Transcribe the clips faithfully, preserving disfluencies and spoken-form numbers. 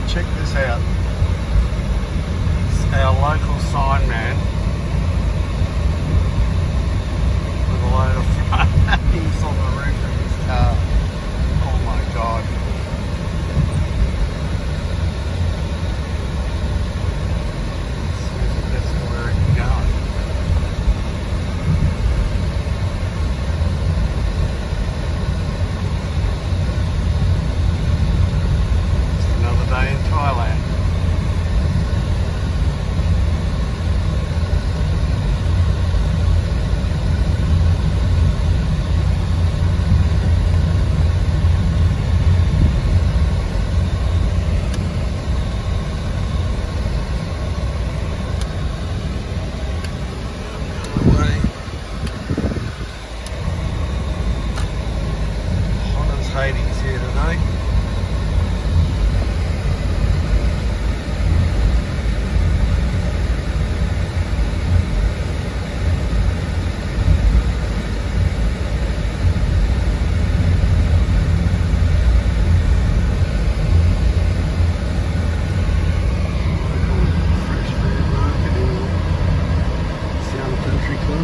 check this out. It's our local sign man with a load of flames on the roof of his car. Oh my god. That's where it's going. It's another day in Thailand. Hades here today. Fresh food market in Sound Country Club.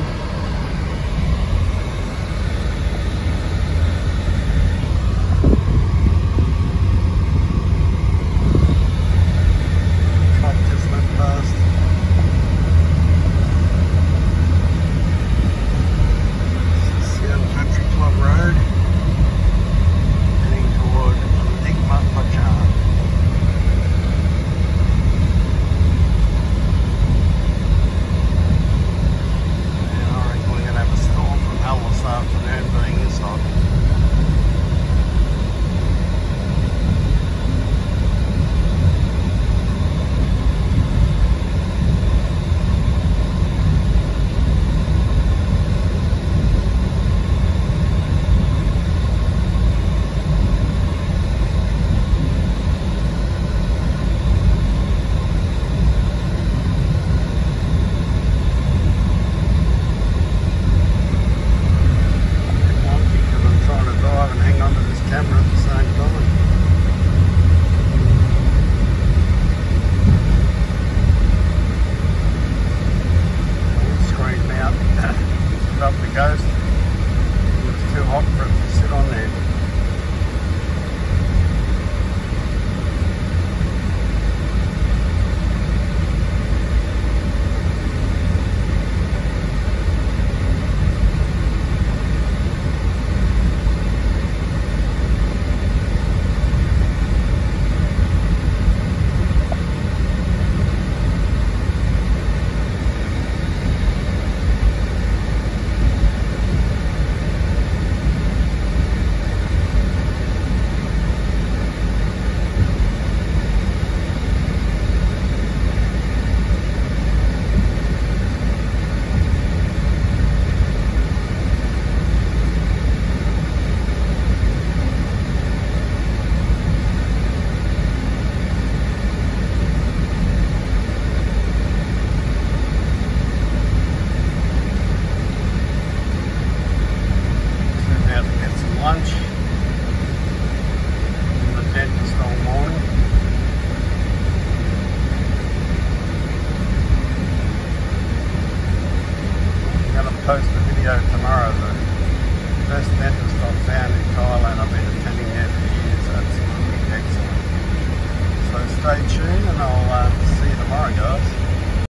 Up the coast. It was too hot for it to sit on there. Lunch in the dentist all morning. I'm going to post a video tomorrow. The best dentist I've found in Thailand. I've been attending there for years, so it's going to be excellent. So stay tuned and I'll uh,